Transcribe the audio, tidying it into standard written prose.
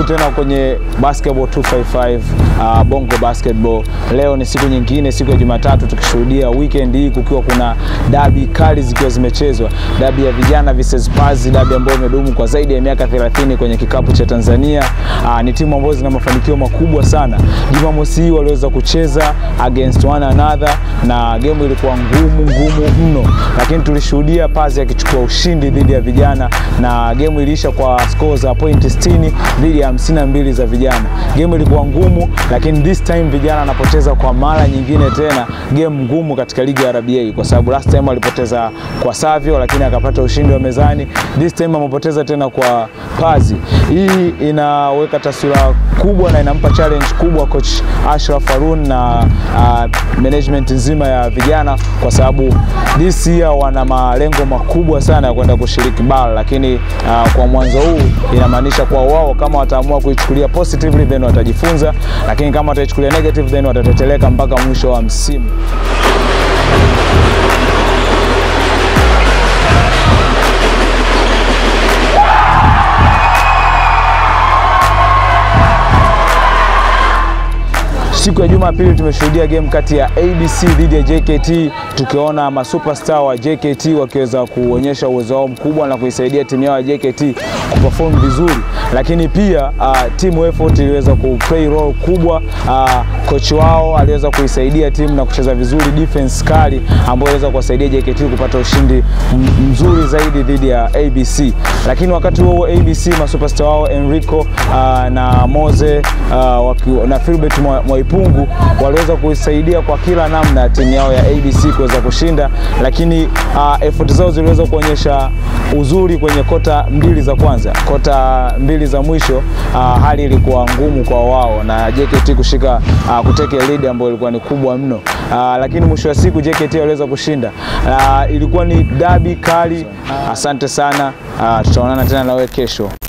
Karibu tena kwenye Basketball 255 Bongo Basketball. Leo ni siku nyingine, siku ya Jumatatu, tukishuhudia weekend hii kukiwa kuna derby kali zikiwa zimechezwa. Derby ya vijana versus Pazi, derby ambayo imedumu kwa zaidi ya miaka 30 kwenye kikapu cha Tanzania. Ni timu ambazo zina mafanikio makubwa sana. Jumamosi hii waliweza kucheza against one another na game ilikuwa ngumu mno, lakini tulishuhudia Pazi akichukua ushindi dhidi ya vijana na game iliisha kwa score za point 60 dhidi ya 52 za vijana. Game ilikuwa ngumu, lakini this time vijana anapoteza kwa mara nyingine tena game ngumu katika ligi ya RBA, kwa sababu last time alipoteza kwa Savio lakini akapata ushindi wa mezani. This time amepoteza tena kwa Pazi. Hii inaweka taswira kubwa na inampa challenge kubwa coach Ashraf Harun na management nzima ya vijana, kwa sababu this year wana malengo makubwa sana ya kwenda kushiriki BAL, lakini kwa mwanzo huu inamaanisha kwa wao kama wataamua kuichukulia positively then watajifunza, lakini kama wataichukulia negative then watateteleka mpaka mwisho wa msimu. Siku ya Jumapili tumeshuhudia game kati ya ABC dhidi ya JKT, tukiona masuperstar wa JKT wakiweza kuonyesha uwezo wao mkubwa na kuisaidia timu yao ya JKT kuperform vizuri, lakini pia team effort iliweza kuplay role kubwa. Coach wao aliweza kuisaidia timu na kucheza vizuri defense kali ambayo iliweza kuwasaidia JKT kupata ushindi mzuri zaidi dhidi ya ABC. Lakini wakati huo ABC masuperstar wao Enrico na Moze na Philbert Mwaipungu waliweza kuisaidia kwa kila namna timu yao ya ABC kuweza kushinda, lakini effort zao ziliweza kuonyesha uzuri kwenye kota mbili za kwanza. Kota mbili za mwisho hali ilikuwa ngumu kwa wao na JKT kushika kuteke lead ambayo ilikuwa ni kubwa mno, lakini mwisho wa siku JKT waliweza kushinda. Ilikuwa ni derby kali. Asante sana, tutaonana tena nawe kesho.